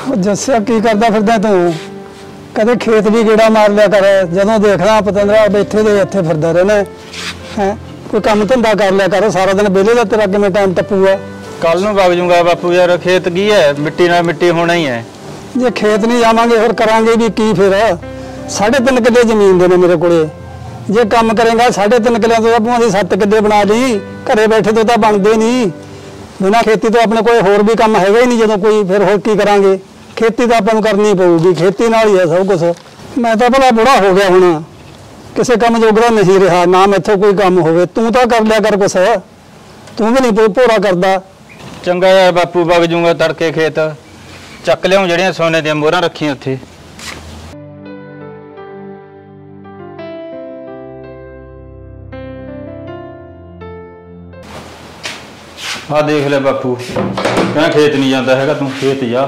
जस्सिया की करदा फिरदा तू कदे खेत भी गेड़ा मार लिया कर जदों देखदा पतंदरा बैठे दे इत्थे फिरदा रहना है कोई काम धंधा कर लिया कर सारा दिन बेले दा तेरा किवें टाइम टप्पूगा कल नूं वग जूंगा बापू यार खेत की है मिट्टी नाल मिट्टी होना ही है जे खेत नहीं जावांगे फिर करांगे भी की फिर 3.5 किले जमीन दे ने मेरे कोले जे काम करेगा 3.5 किलियां तो भावें 7 किले बना ली घरे बैठे तो बनते नहीं बिना खेती तो अपने कोई होर भी काम हैगा ही नहीं जो कोई फिर होर की करांगे खेती तो अपन करनी पऊगी खेती नाल ही है सब कुछ मैं तो भला बुढ़ा हो गया हुण किसी काम जोगरा नहीं रहा ना मैथों कोई काम होवे तू तो कर लिया कर कुछ तू भी नहीं भोरा करदा चंगा यार बापू वग जूंगा तड़के खेत चक लियाऊं जड़ियां सोने दी मोहरां रखियां उत्थे आ देख ले बापू क्या खेत नहीं जाता हैगा तू खेत जा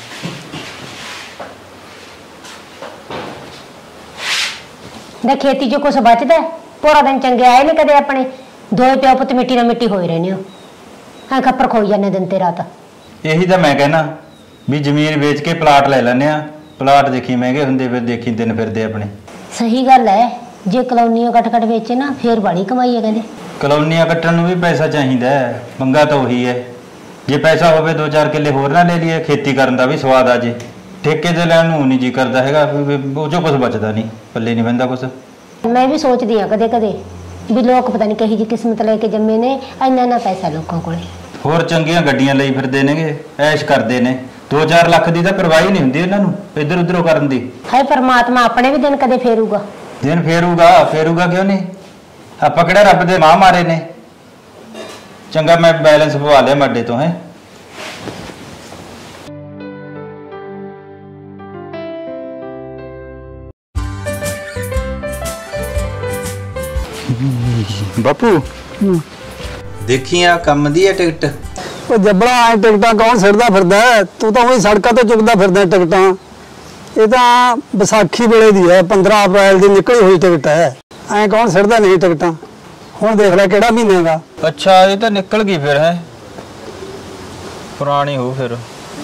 देख खेती जो कुछ बचदा पूरा दिन चंगे आए नहीं कदे अपने दो प्यो पुत मिट्टी ना मिट्टी होए रहने हो हां खप्पर खोई जाने दिन ते रात यही तो मैं कहना भी जमीन बेच के प्लाट ले लैने प्लाट देखी महंगे हुंदे फिर देखी दिन फिरदे अपने सही गल है जे कॉलोनियां कट बेचे ना फिर बड़ी कमाई है कहंदे कॉलोनियां कट्टन नूं भी पैसा चाहिदा है मंगा तो वही है जे पैसा होवे 2-4 किले होर ना ले लिए खेती करन दा भी स्वाद आ जे ठेके दे लैण नूं नहीं जी करदा हैगा ਉਹ ਜੋ ਕੁਝ ਬਚਦਾ ਨਹੀਂ ਪੱਲੇ ਨਹੀਂ ਬੰਦਾ ਕੁਝ मैं भी सोचदी हां कदे कदे भी लोग पता नहीं कही जी किस्मत लेके जम्मे ने इन्ना ना पैसा लोगों कोले ਹੋਰ ਚੰਗੀਆਂ ਗੱਡੀਆਂ ਲਈ ਫਿਰਦੇ ਨੇਗੇ ਐਸ਼ ਕਰਦੇ ਨੇ 2-4 ਲੱਖ ਦੀ ਤਾਂ ਪਰਵਾਹ ਹੀ ਨਹੀਂ ਹੁੰਦੀ ਇਹਨਾਂ ਨੂੰ ਇੱਧਰ ਉੱਧਰੋਂ ਕਰਨ ਦੀ ਹਾਏ ਪਰਮਾਤਮਾ ਆਪਣੇ ਵੀ ਦਿਨ ਕਦੇ ਫੇਰੂਗਾ ਦਿਨ ਫੇਰੂਗਾ ਕਿਉਂ ਨਹੀਂ ਆਪਾਂ ਕਿਹੜਾ ਰੱਬ ਦੇ ਮਾਂ ਮਾਰੇ ਨੇ ਚੰਗਾ ਮੈਂ ਬੈਲੈਂਸ ਪਵਾ ਲਿਆ ਮੱਡੇ ਤੋਂ ਹੈ बापू देखिए कम दी है टिकट जबड़ा आए टिकटा कौन सिड़दा फिरदा तू तो वही सड़कों तो चुकदा फिरदा टिकटा ये तो बैसाखी वेले दी है 15 अप्रैल की निकली हुई टिकट है ऐ कौन सिड़दा नहीं टिकटा हुण देख ले केड़ा महीने का अच्छा ये तो निकल गई फिर है पुरानी हो फिर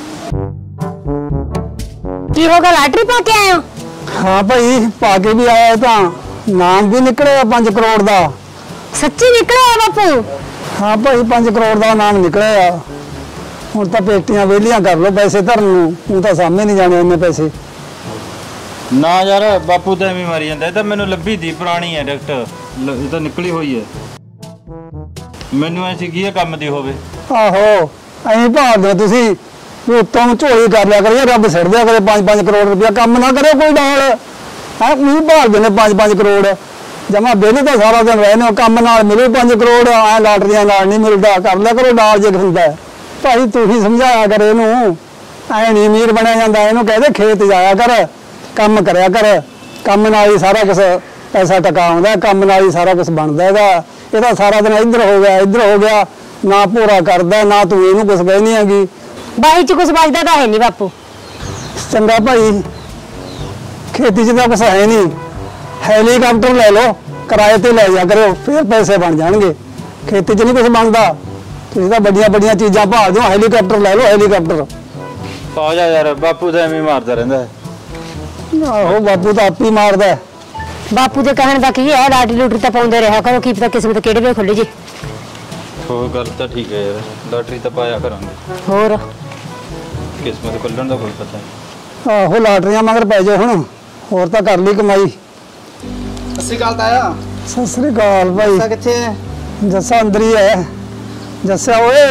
की होगा लॉटरी पा के आए हो हाँ भाई पा के भी आया तो नाम भी निकले 5 करोड़ का सच्ची निकले बापू हाँ भाई 5 करोड़ का नाम निकले हुण तो पेटियां वेलियां कर लो पैसे धरन नूं तो सामने नहीं जाने इन्ने पैसे ना यार बापू तो एवं मरी जाता तो मैनू लभी थी पुरानी है टिकट तो निकली हुई है मैनू ऐसी की काम दी होवे आहो अं भाल दो तुसी उत्तों झोली कर लिया करिए रब सिड़ दिया करे 5-5 करोड़ रुपया काम ना करे कोई नाल है नहीं भाल देने 5-5 करोड़ जमा बेले तो सारा दिन रहने काम नाल मिले 5 करोड़ ऐ लॉटरियां नाल नहीं मिलता कर लिया करो नाल जे हुंदा भाई तू ही समझाया कर इनू ऐ नहीं अमीर बनया जांदा इनू कहदे खेत जाया कर काम करया कर काम नाल ही सारा कुछ पैसा टका आउंदा काम नाल ही सारा कुछ बनदा ਇਹਦਾ सारा दिन इधर हो गया ना पूरा करदा ना तू इनू कुछ कहनी हैगी बाही च कुछ बचदा तां है नहीं बापू चंगा भाई खेती च तां कुछ है नहीं हेलीकॉप्टर ले लो किराए ते ले जा करो फिर पैसे बन जाएंगे खेती च नहीं कुछ बनता तुसीं तां बड़ियां चीज़ां भाल दो हेलीकॉप्टर ले लो हेलीकॉप्टर आ जा यार बापू तो एवं मारदा रहिंदा है आहो बापू तो आप ही मारदा है बापू के कहने का की है लाटरी लूटरी तो पाउंदे रहा करो की पता किस्मत केड़े वे खुल जी हो गल तो ठीक है यार लॉटरी तो पाया करांगे होर किस्मत खुलण दा कोई पता नहीं आहो लॉटरियां मगर पै जाओ हुण होर तां कर ली कमाई सत श्री अकाल ताया सत श्री अकाल भाई जस्सा कित्थे है जस्सा अंदर ही है जस्सा ओए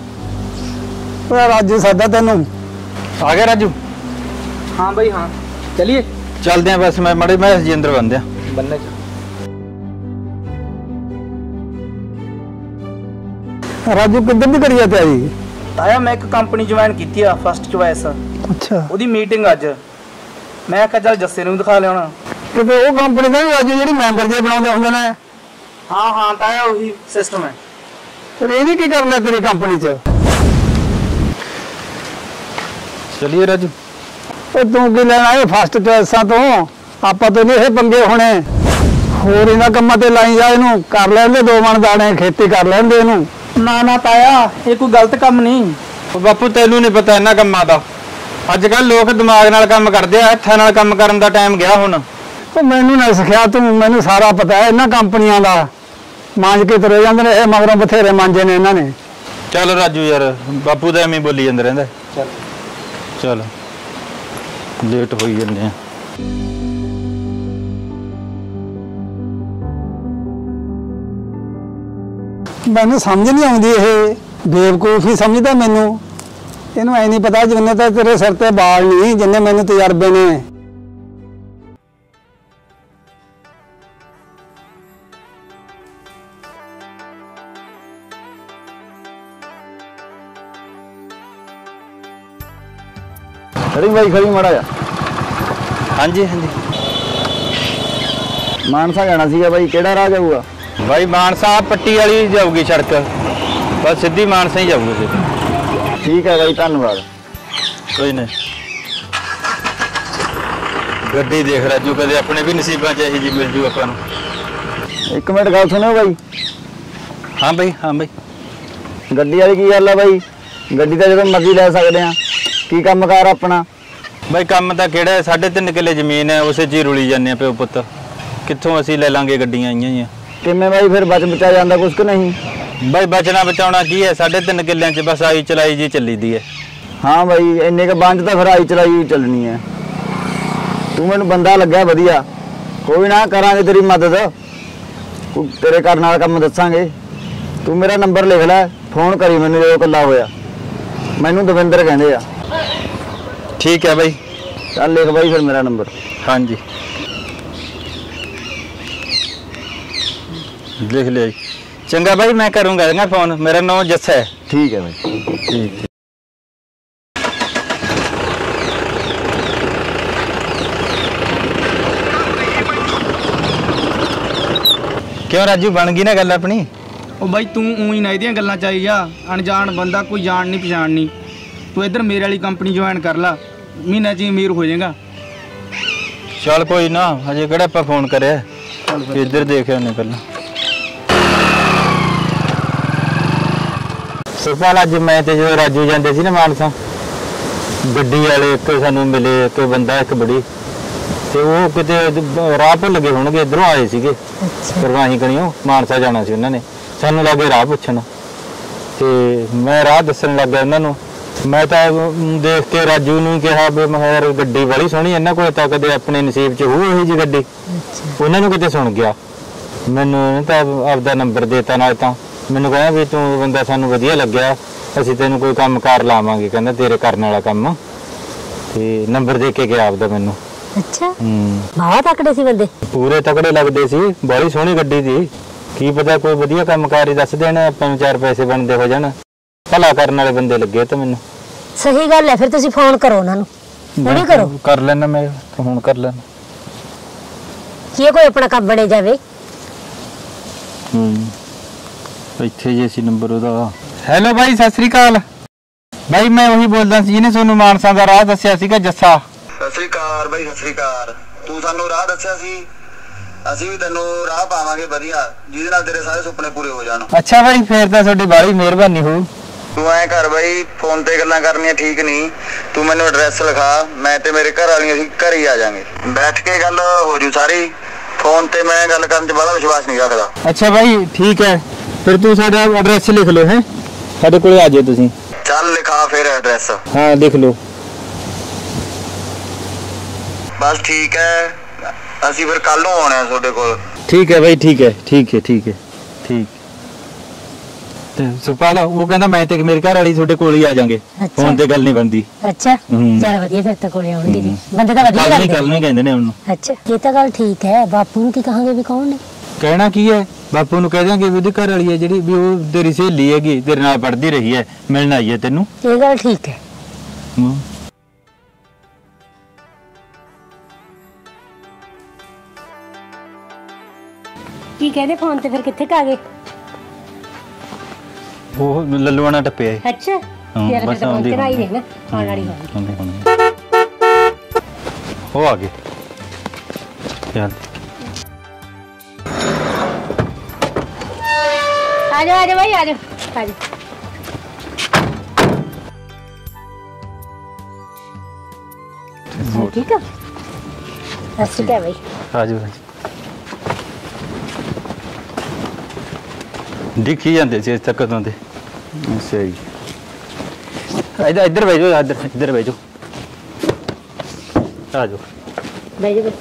राजू सादा तेनू आ गया राजू हाँ भाई हाँ चलिए चलते हैं बस मैं मड़े मैं अंदर बंद बनने राजू किधर भी करिए तैयारी ताया मैं एक कंपनी ज्वाइन की है फर्स्ट चॉइस अच्छा ਉਹਦੀ ਮੀਟਿੰਗ ਅੱਜ ਮੈਂ ਕਿਹਾ ਚੱਲ ਜੱਸੇ ਨੂੰ ਦਿਖਾ ਲਿਆਉਣਾ ਕਿਤੇ ਉਹ ਕੰਪਨੀ ਦਾ ਰਾਜੂ ਜਿਹੜੀ ਮੈਂਬਰ ਜੇ ਬਣਾਉਂਦੇ ਹੁੰਦੇ ਨੇ ਹਾਂ ਹਾਂ ਤਾਇਆ ਉਹੀ ਸਿਸਟਮ ਹੈ ਫਿਰ ਇਹਨੇ ਕੀ ਕਰਨਾ ਤੇਰੀ ਕੰਪਨੀ 'ਚ चलिए राजू तू की लेना है फस्ट चॉइसा तो आप तो नहीं पंगे होने होर इन्हां कम्मां ते लाई जा इनू कर लैंदे 2 मन दाने खेती कर लैंदे इनू ना ना ताया ये कोई गलत काम नहीं बापू तेनू नहीं पता इन्हां कम्मां दा ਅੱਜ ਕੱਲ ਲੋਕ ਦਿਮਾਗ ਨਾਲ ਕੰਮ ਕਰਦੇ ਆ, ਹੱਥਾਂ ਨਾਲ ਕੰਮ ਕਰਨ ਦਾ ਟਾਈਮ ਗਿਆ ਹੁਣ। ਉਹ ਮੈਨੂੰ ਨਾ ਸਿਖਿਆ ਤੂੰ, ਮੈਨੂੰ ਸਾਰਾ ਪਤਾ ਹੈ ਇਹਨਾਂ ਕੰਪਨੀਆਂ ਦਾ। ਮਾਂਜ ਕੇ ਤੁਰੇ ਜਾਂਦੇ ਨੇ ਇਹ, ਮਗਰੋਂ ਬਥੇਰੇ ਮਾਂਜੇ ਨੇ ਇਹਨਾਂ ਨੇ। ਚੱਲ ਰਾਜੂ ਯਾਰ, ਬਾਪੂ ਤਾਂ ਐਵੇਂ ਬੋਲੀ ਜਾਂਦਾ ਰਹਿੰਦਾ। ਚੱਲ ਲੇਟ ਹੋਈ ਜਾਂਦੇ ਆ। ਮੈਨੂੰ ਸਮਝ ਨਹੀਂ ਆਉਂਦੀ, ਇਹ ਬੇਵਕੂਫ ਹੀ ਸਮਝਦਾ ਮੈਨੂੰ। ਇਹਨੂੰ ਐ ਨਹੀਂ ਪਤਾ ਜਿੰਨੇ ਤਾਂ ਤੇਰੇ ਸਿਰ ਤੇ ਬਾਲ ਨਹੀਂ, ਜਿੰਨੇ ਮੈਨੂੰ ਤਜਰਬੇ ਨੇ। ਖੜੀ ਬਾਈ, ਖੜੀ ਮਾੜਾ ਜਾ। ਹਾਂਜੀ ਹਾਂਜੀ ਮਾਨਸਾ ਜਾਣਾ ਸੀਗਾ ਬਾਈ, ਕਿਹੜਾ ਰਾਹ ਜਾਊਗਾ? ਬਾਈ ਮਾਨਸਾ ਪੱਟੀ ਵਾਲੀ ਜਾਊਗੀ ਸੜਕ, ਬਸ ਸਿੱਧੀ ਮਾਨਸਾ ਹੀ ਜਾਊਗੀ ਜੀ। ਠੀਕ ਹੈ ਬਾਈ, ਧੰਨਵਾਦ। ਕੋਈ ਨਹੀਂ, ਗੱਡੀ ਦੇਖ ਰਾਜੂ, ਕਦੇ ਆਪਣੇ ਵੀ ਨਸੀਬਾਂ 'ਚ ਇਹੀ ਜੀ ਮਿਲ ਜੂ ਆਪਾਂ ਨੂੰ। ਇੱਕ ਮਿੰਟ ਗੱਲ ਸੁਣਿਓ ਬਾਈ। ਹਾਂ ਬਾਈ, ਹਾਂ ਬਾਈ। ਗੱਡੀ ਵਾਲੀ ਕੀ ਗੱਲ ਆ ਬਾਈ? ਗੱਡੀ ਤਾਂ ਜਦੋਂ ਮਰਜ਼ੀ ਲੈ ਸਕਦੇ ਆ। ਕੀ ਕੰਮ ਕਾਰ ਆਪਣਾ? ਬਾਈ ਕੰਮ ਤਾਂ ਕਿਹੜਾ, 3.5 ਕਿੱਲੇ ਜ਼ਮੀਨ ਹੈ, ਉਸੇ 'ਚ ਹੀ ਰੁਲੀ ਜਾਂਦੇ ਆ ਪਿਓ ਪੁੱਤ। ਕਿੱਥੋਂ ਅਸੀਂ ਲੈ ਲਾਂਗੇ, ਗੱਡੀਆਂ ਆਈਆਂ ਹੀ ਆ। ਕਿਵੇਂ ਬਾਈ ਫਿਰ ਬਚ ਬਚਾ ਜਾਂਦਾ ਕੁਛ ਕਿ ਨਹੀਂ? ਬਾਈ ਬਚਣਾ ਬਚਾਉਣਾ ਕੀ ਹੈ, 3.5 ਕਿੱਲਿਆਂ 'ਚ ਬਸ ਆਈ ਚਲਾਈ ਜੀ ਚੱਲੀ ਦੀ ਹੈ। ਹਾਂ ਬਾਈ, ਇੰਨੇ ਕ ਬੰਜ ਤਾਂ ਫਿਰ ਆਈ ਚਲਾਈ ਚੱਲਣੀ ਹੈ। ਤੂੰ ਮੈਨੂੰ ਬੰਦਾ ਲੱਗਿਆ ਵਧੀਆ, ਕੋਈ ਨਾ ਕਰਾਂਗੇ ਤੇਰੀ ਮਦਦ, ਤੇਰੇ ਕਰਨ ਵਾਲਾ ਕੰਮ ਦੱਸਾਂਗੇ। ਤੂੰ ਮੇਰਾ ਨੰਬਰ ਲਿਖ ਲੈ, ਫੋਨ ਕਰੀ ਮੈਨੂੰ ਜਦੋਂ ਇਕੱਲਾ ਹੋਇਆ। ਮੈਨੂੰ ਦਵਿੰਦਰ ਕਹਿੰਦੇ ਆ। ਠੀਕ ਹੈ ਬਾਈ। ਚੱਲ ਲਿਖ ਬਾਈ ਫਿਰ ਮੇਰਾ ਨੰਬਰ। ਹਾਂਜੀ ਲਿਖ ਲਿਆ ਜੀ। ਚੰਗਾ ਬਾਈ, ਮੈਂ ਕਰੂੰਗਾ ਨਾ ਫੋਨ। ਮੇਰਾ ਨਾਮ ਜੱਸਾ ਹੈ। ਠੀਕ ਹੈ ਬਾਈ। ਠੀਕ ਹੈ। ਕਿਉਂ ਰਾਜੂ, ਬਣ ਗਈ ਨਾ ਗੱਲ ਆਪਣੀ? ਉਹ ਬਾਈ ਤੂੰ ਊਂ ਹੀ ਨਾ ਇਹਦੀਆਂ ਗੱਲਾਂ ਚ ਆਈ ਜਾ। ਅਣਜਾਣ ਬੰਦਾ, ਕੋਈ ਜਾਣ ਨਹੀਂ ਪਛਾਣ ਨਹੀਂ। ਤੂੰ ਇੱਧਰ ਮੇਰੇ ਵਾਲੀ ਕੰਪਨੀ ਜੁਆਇਨ ਕਰ ਲਾ, ਮਹੀਨੇ 'ਚ ਹੀ ਅਮੀਰ ਹੋ ਜਾਏਗਾ। ਚੱਲ ਕੋਈ ਨਾ, ਹਜੇ ਕਿਹੜਾ ਆਪਾਂ ਫੋਨ ਕਰਿਆ। ਇੱਧਰ ਦੇਖਿਆ ਉਹਨੇ ਪਹਿਲਾਂ। ਸੁਪਾਲ ਅੱਜ ਮੈਂ ਤੇ ਜਦੋਂ ਰਾਜੂ ਜਾਂਦੇ ਸੀ ਨਾ ਮਾਨਸਾ, ਗੱਡੀ ਵਾਲੇ ਇੱਕ ਸਾਨੂੰ ਮਿਲੇ, ਇੱਕ ਬੰਦਾ, ਇੱਕ ਬੜੀ, ਤੇ ਉਹ ਕਿਤੇ ਰਾਹ ਭੁੱਲ ਗਏ ਹੋਣਗੇ, ਇੱਧਰੋਂ ਆਏ ਸੀਗੇ ਪਰਵਾਹੀ ਕਣੀਓ, ਮਾਨਸਾ ਜਾਣਾ ਸੀ ਉਹਨਾਂ ਨੇ। ਸਾਨੂੰ ਲੱਗੇ ਰਾਹ ਪੁੱਛਣ, ਤੇ ਮੈਂ ਰਾਹ ਦੱਸਣ ਲੱਗਾ ਉਹਨਾਂ ਨੂੰ। ਮੈਂ ਤਾਂ ਦੇਖ ਕੇ ਰਾਜੂ ਨੂੰ ਕਿਹਾ ਵੀ ਮੈਂ ਯਾਰ ਗੱਡੀ ਬੜੀ ਸੋਹਣੀ, ਇਹਨਾਂ ਕੋਲ ਤਾਂ ਕਦੇ ਆਪਣੇ ਨਸੀਬ 'ਚ ਹੋਊ ਇਹੋ ਜਿਹੀ ਗੱਡੀ। ਉਹਨਾਂ ਨੂੰ ਕਿਤੇ ਸੁਣ ਗਿਆ, ਮੈਨੂੰ ਤਾਂ ਆਪਦਾ ਨੰਬਰ ਦੇਤਾ। ਨਾਲ ਤਾਂ ਮੈਨੂੰ ਕਹਿੰਦਾ ਵੀ ਤੂੰ ਬੰਦਾ ਸਾਨੂੰ ਵਧੀਆ ਲੱਗਿਆ, ਅਸੀਂ ਤੈਨੂੰ ਕੋਈ ਕੰਮ ਕਾਰ ਲਾਵਾਂਗੇ, ਕਹਿੰਦਾ ਤੇਰੇ ਕਰਨ ਵਾਲਾ ਕੰਮ, ਤੇ ਨੰਬਰ ਦੇ ਕੇ ਗਿਆ ਆਪਦਾ ਮੈਨੂੰ। ਅੱਛਾ, ਬਾਹਲਾ ਤਕੜੇ ਸੀ ਬੰਦੇ? ਪੂਰੇ ਤਕੜੇ ਲੱਗਦੇ ਸੀ, ਬੜੀ ਸੋਹਣੀ ਗੱਡੀ ਸੀ। ਕੀ ਪਤਾ ਕੋਈ ਵਧੀਆ ਕੰਮ ਕਾਰ ਹੀ ਦੱਸ ਦੇਣ, ਆਪਾਂ ਨੂੰ 4 ਪੈਸੇ ਬਣਦੇ ਹੋ ਜਾਣ। ਭਲਾ ਕਰਨ ਵਾਲੇ ਬੰਦੇ ਲੱਗੇ ਤਾਂ ਮੈਨੂੰ। ਸਹੀ ਗੱਲ ਹੈ, ਫਿਰ ਤੁਸੀਂ ਫੋਨ ਕਰੋ ਉਹਨਾਂ ਨੂੰ। ਹੁਣੇ ਕਰੋ। ਕਰ ਲੈਣਾ ਮੈਂ, ਹੁਣ ਕਰ ਲੈਣਾ। ਕੀ ਕੋਈ ਆਪਣਾ ਕੰਮ ਬਣੇ ਜਾਵੇ। ਇੱਥੇ ਜੇ ਸੀ ਨੰਬਰ ਉਹਦਾ। ਹੈਲੋ ਬਾਈ, ਸਤਿ ਸ੍ਰੀ ਅਕਾਲ। ਬਾਈ ਮੈਂ ਉਹੀ ਬੋਲਦਾ ਸੀ ਜਿਹਨੇ ਤੁਹਾਨੂੰ ਮਾਨਸਾ ਦਾ ਰਾਹ ਦੱਸਿਆ ਸੀਗਾ, ਜੱਸਾ। ਸਤਿ ਸ੍ਰੀ ਅਕਾਲ ਬਾਈ, ਸਤਿ ਸ੍ਰੀ ਅਕਾਲ। ਤੂੰ ਸਾਨੂੰ ਰਾਹ ਦੱਸਿਆ ਸੀ, ਅਸੀਂ ਵੀ ਤੈਨੂੰ ਰਾਹ ਪਾਵਾਂਗੇ ਵਧੀਆ, ਜਿਹਦੇ ਨਾਲ ਤੇਰੇ ਸਾਰੇ ਸੁਪਨੇ ਪੂਰੇ ਹੋ ਜਾਣ। ਅੱਛਾ ਬਾਈ, ਫੇਰ ਤਾਂ ਤੁਹਾਡੀ ਬਾਹਲੀ ਮਿਹਰਬਾਨੀ ਹੋਊ। ਤੂੰ ਐਂ ਕਰ ਬਾਈ, ਫੋਨ ਤੇ ਗੱਲਾਂ ਕਰਨੀਆਂ ਠੀਕ ਨਹੀਂ। ਤੂੰ ਮੈਨੂੰ ਐਡਰੈਸ ਲਿਖਾ, ਮੈਂ ਤੇ ਮੇਰੇ ਘਰ ਵਾਲੀਆਂ ਅਸੀਂ ਘਰ ਹੀ ਆ ਜਾਾਂਗੇ। ਬੈਠ ਕੇ ਗੱਲ ਹੋ ਜੂ ਸਾਰੀ। ਫੋਨ ਤੇ ਮੈਂ ਗੱਲ ਕਰਨ 'ਚ ਬੜਾ ਵਿਸ਼ਵਾਸ ਨਹੀਂ ਰੱਖਦਾ। ਅੱਛਾ ਬਾਈ ਠੀਕ ਹੈ, ਫਿਰ ਤੂੰ ਸਾਡਾ ਐਡਰੈਸ ਲਿਖ ਲਓ। ਹੈ ਸਾਡੇ ਕੋਲੇ ਆ ਜਾਓ ਤੁਸੀਂ। ਚੱਲ ਲਿਖਾ ਫਿਰ ਐਡਰੈਸ। ਹਾਂ ਲਿਖ ਲਓ। ਬਸ ਠੀਕ ਹੈ, ਅਸੀਂ ਫਿਰ ਕੱਲ ਨੂੰ ਆਉਣੇ ਆ ਤੁਹਾਡੇ ਕੋਲ। ਠੀਕ ਹੈ ਬਾਈ, ਠੀਕ ਹੈ ਠੀਕ ਹੈ ਠੀਕ ਹੈ ਠੀਕ। ਤੇ ਸੁਪਾਲ ਉਹ ਕਹਿੰਦਾ ਮੈਂ ਤੇ ਮੇਰੇ ਘਰ ਵਾਲੀ ਤੁਹਾਡੇ ਕੋਲ ਹੀ ਆ ਜਾਾਂਗੇ, ਫੋਨ ਤੇ ਗੱਲ ਨਹੀਂ ਬਣਦੀ। ਅੱਛਾ ਚਲ ਵਧੀਆ, ਫਿਰ ਤਾਂ ਕੋਲੇ ਆਉਣਗੇ ਜੀ, ਬੰਦੇ ਤਾਂ ਵਧੀਆ ਲੱਗਦੇ। ਕੱਲ ਨੂੰ ਕਹਿੰਦੇ ਨੇ ਉਹਨੂੰ। ਅੱਛਾ ਇਹ ਤਾਂ ਗੱਲ ਠੀਕ ਹੈ। ਬਾਪੂ ਨੂੰ ਕੀ ਕਹਾਂਗੇ ਵੀ ਕੌਣ ਨੇ? ਕਹਿਣਾ ਕੀ ਹੈ, ਬਾਪੂ ਨੂੰ ਕਹਿ ਦਾਂਗੇ ਵੀ ਉਹਦੀ ਘਰ ਵਾਲੀ ਹੈ ਜਿਹੜੀ, ਵੀ ਉਹ ਤੇਰੀ ਸਹੇਲੀ ਹੈਗੀ, ਤੇਰੇ ਨਾਲ ਪੜ੍ਹਦੀ ਰਹੀ ਹੈ, ਮਿਲਣ ਆਈ ਹੈ ਤੈਨੂੰ। ਇਹ ਗੱਲ ਠੀਕ ਹੈ। ਕੀ ਕਹਿੰਦੇ ਫੋਨ ਤੇ, ਫਿਰ ਕਿੱਥੇ ਕਾ ਗਏ? ਉਹ ਲੱਲੂਆਣਾ ਟੱਪਿਆ। ਅੱਛਾ ਯਾਰ ਫਿਰ ਤਾਂ ਪਹੁੰਚਣਾ ਹੀ ਨਹੀਂ ਨਾ, ਆਉਣ ਵਾਲੀ ਹੋਣੀ। ਉਹ ਆ ਗਏ। ਚੱਲ ਆ ਜਾਓ ਭਾਈ, ਆ ਜਾਓ ਆ ਜਾਓ। ਹੋਰ ਠੀਕ ਆ? ਸਤਿ ਸ਼੍ਰੀ ਅਕਾਲ ਬਾਈ। ਆਜੋ ਦੇਖੀ ਜਾਂਦੇ ਸੀ ਇੱਥੇ ਕਦੋਂ ਦੇ। ਅੱਛਾ ਜੀ। ਇੱਧਰ ਬਹਿ ਜਾਓ, ਇੱਧਰ ਬਹਿ ਜਾਓ। ਆਜੋ ਬਾਈ ਜੀ।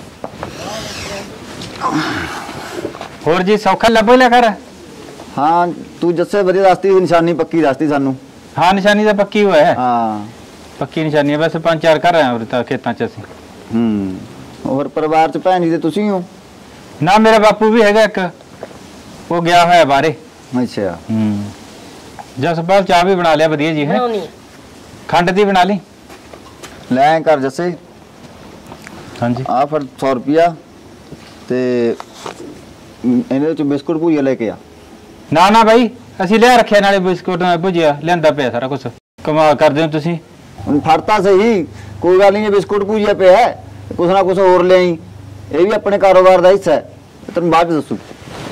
ਹੋਰ ਜੀ ਸੌਖਾ ਲੱਭੋ ਲਿਆ ਕਰ। ਹਾਂ ਤੂੰ ਜੱਸੇ ਵਧੀਆ ਦੱਸਤੀ, ਨਿਸ਼ਾਨੀ ਪੱਕੀ ਦੱਸਤੀ ਸਾਨੂੰ। ਹਾਂ ਨਿਸ਼ਾਨੀ ਤਾਂ ਪੱਕੀ ਹੋਇਆ ਹੈ। ਹਾਂ ਪੱਕੀ ਨਿਸ਼ਾਨੀ ਹੈ, ਬਸ 5-4 ਘਰ ਆਏ ਉਰੇ ਤਾਂ ਖੇਤਾਂ 'ਚ ਅਸੀਂ। ਹੋਰ ਪਰਿਵਾਰ 'ਚ ਭੈਣ ਜੀ ਤੇ ਤੁਸੀਂ ਹੋ? ਨਾ ਮੇਰਾ ਬਾਪੂ ਵੀ ਹੈਗਾ ਇੱਕ, ਉਹ ਗਿਆ ਹੋਇਆ ਬਾਹਰੇ। ਅੱਛਾ। ਜਸਪਾਲ ਚਾਹ ਵੀ ਬਣਾ ਲਿਆ ਵਧੀਆ ਜੀ ਹੈ। ਖੰਡ ਦੀ ਬਣਾ ਲਈ। ਲੈ ਕਰ ਜੱਸੇ ਹਾਂਜੀ ਆ ਫਿਰ 100 ਰੁਪਿਆ ਤੇ ਇਹਦੇ ਵਿੱਚ ਬਿਸਕੁਟ ਭੁਜੀਆ ਲੈ ਕੇ ਆ। ਨਾ ਨਾ ਬਾਈ ਅਸੀਂ ਲਿਆ ਰੱਖਿਆ, ਨਾਲੇ ਬਿਸਕੁਟ ਭੁਜਿਆ ਲਿਆਂਦਾ ਪਿਆ ਸਾਰਾ ਕੁਝ। ਕਮਾਲ ਕਰਦੇ ਹੋ ਤੁਸੀਂ। ਹੁਣ ਫੜਤਾ ਸਹੀ, ਕੋਈ ਗੱਲ ਨਹੀਂ, ਬਿਸਕੁਟ ਭੁਜੀਆ ਪਿਆ ਹੈ, ਕੁਛ ਨਾ ਕੁਛ ਹੋਰ ਲਿਆਈ, ਇਹ ਵੀ ਆਪਣੇ ਕਾਰੋਬਾਰ ਦਾ ਹਿੱਸਾ ਹੈ, ਤੈਨੂੰ ਬਾਅਦ ਚ ਦੱਸੂ।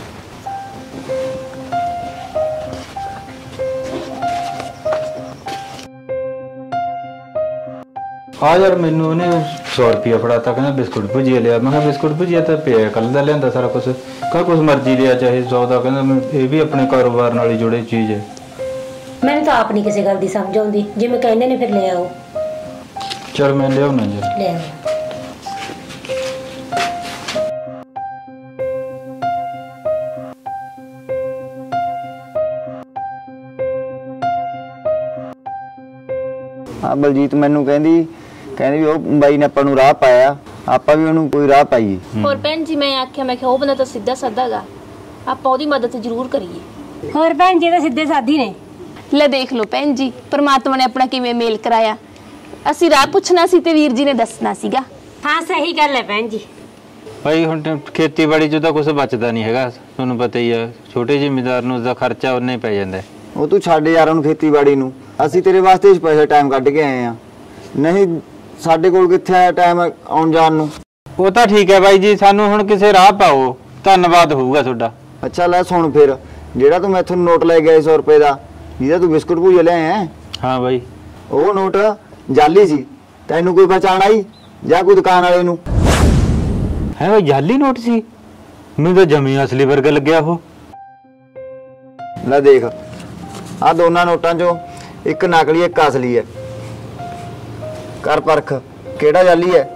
ਆ ਯਾਰ ਮੈਨੂੰ ਉਹਨੇ 100 ਰੁਪਿਆ ਫੜਾਤਾ, ਕਹਿੰਦਾ ਬਿਸਕੁਟ ਭੁਜੀਆ ਲਿਆ। ਮੈਂ ਕਿਹਾ ਬਿਸਕੁਟ ਭੁਜੀਆ ਤਾਂ ਪਿਆ ਕੱਲ ਦਾ ਲਿਆਂਦਾ ਸਾਰਾ ਕੁਝ। ਕਾ ਕੁਛ ਮਰਜ਼ੀ ਲਿਆ ਚਾਹੇ 100 ਦਾ, ਕਹਿੰਦਾ ਇਹ ਵੀ ਆਪਣੇ ਕਾਰੋਬਾਰ ਨਾਲ ਹੀ ਜੁੜੇ ਚੀਜ਼ ਹੈ। ਮੈਨੂੰ ਤਾਂ ਆਪ ਨਹੀਂ ਕਿਸੇ ਗੱਲ ਦੀ ਸਮਝ ਆਉਂਦੀ, ਜਿਵੇਂ ਕਹਿੰਦੇ ਨੇ ਫਿਰ ਲੈ ਆਓ। ਚਲ ਮੈਂ ਲਿਆਉਣਾ ਜੀ। ਲੈ ਆਓ। ਹਾਂ ਬਲਜੀਤ ਮੈਨੂੰ ਕਹਿੰਦੀ ਵੀ ਉਹ ਬਾਈ ਨੇ ਆਪਾਂ ਨੂੰ ਰਾਹ ਪਾਇਆ, ਆਪਾਂ ਵੀ ਉਹਨੂੰ ਕੋਈ ਰਾਹ ਪਾਈਏ। ਹੋਰ ਭੈਣ ਜੀ ਮੈਂ ਆਖਿਆ, ਮੈਂ ਕਿਹਾ ਉਹ ਬੰਦਾ ਤਾਂ ਸਿੱਧਾ ਸਾਦਾ ਗਾ, ਆਪਾਂ ਉਹਦੀ ਮਦਦ ਜ਼ਰੂਰ ਕਰੀਏ। ਹੋਰ ਭੈਣ ਜੀ ਤਾਂ ਸਿੱਧੇ ਸਾਦੀ ਨੇ। ਲੈ ਦੇਖ ਲਓ ਭੈਣ ਜੀ, ਪਰਮਾਤਮਾ ਨੇ ਆਪਣਾ ਕਿਵੇਂ ਮੇਲ ਕਰਾਇਆ। ਅਸੀਂ ਰਾਹ ਪੁੱਛਣਾ ਸੀ ਤੇ ਵੀਰ ਜੀ ਨੇ ਦੱਸਣਾ ਸੀਗਾ। ਹਾਂ ਸਹੀ ਗੱਲ ਹੈ ਭੈਣ ਜੀ। ਭਾਈ ਹੁਣ ਖੇਤੀਬਾੜੀ 'ਚ ਤਾਂ ਕੁਝ ਬਚਦਾ ਨਹੀਂ ਹੈਗਾ, ਤੁਹਾਨੂੰ ਪਤਾ ਹੀ ਆ। ਛੋਟੇ ਜ਼ਿਮੀਂਦਾਰ ਨੂੰ ਉਸਦਾ ਖਰਚਾ ਉਨਾ ਹੀ ਪੈ ਜਾਂਦਾ। ਉਹ ਤੂੰ ਛੱਡ ਯਾਰ ਉਹਨੂੰ ਖੇਤੀਬਾੜੀ ਨੂੰ, ਅਸੀਂ ਤੇਰੇ ਵਾਸਤੇ ਸਪੈਸ਼ਲ ਟਾਈਮ ਕੱਢ ਕੇ ਆਏ ਆ, ਨਹੀਂ ਸਾਡੇ ਕੋਲ ਕਿੱਥੇ ਆਇਆ ਟਾਈਮ ਆਉਣ ਜਾਣ ਨੂੰ। ਉਹ ਤਾਂ ਠੀਕ ਹੈ ਬਾਈ ਜੀ, ਸਾਨੂੰ ਹੁਣ ਕਿਸੇ ਰਾਹ ਪਾਓ, ਧੰਨਵਾਦ ਹੋਊਗਾ ਤੁਹਾਡਾ। ਅੱਛਾ ਲੈ ਸੁਣ ਫਿਰ, ਜਿਹੜਾ ਤੂੰ ਮੈਥੋਂ ਨੋਟ ਲੈ ਗਿਆ 100 ਰੁਪਏ ਦਾ, ਜਿਹਦਾ ਤੂੰ ਬਿਸਕੁਟ ਭੁਜੀਆ ਲਿਆਇਆ ਹੈ, ਹਾਂ ਬਾਈ ਉਹ ਨੋਟ ਜਾਲੀ ਸੀ। ਤੈਨੂੰ ਕੋਈ ਪਛਾਣ ਆਈ ਜਾਂ ਕੋਈ ਦੁਕਾਨ ਵਾਲੇ ਨੂੰ? ਹੈ ਬਾਈ ਜਾਲੀ ਨੋਟ ਸੀ? ਮੈਨੂੰ ਤਾਂ ਜਮੀ ਅਸਲੀ ਵਰਗਾ ਲੱਗਿਆ ਉਹ। ਲੈ ਦੇਖ ਆ ਦੋਨਾਂ ਨੋਟਾਂ ਚੋਂ ਇੱਕ ਨਕਲੀ ਇੱਕ ਅਸਲੀ ਹੈ, ਕਰ ਪਰਖ ਕਿਹੜਾ ਜਾਲੀ ਹੈ।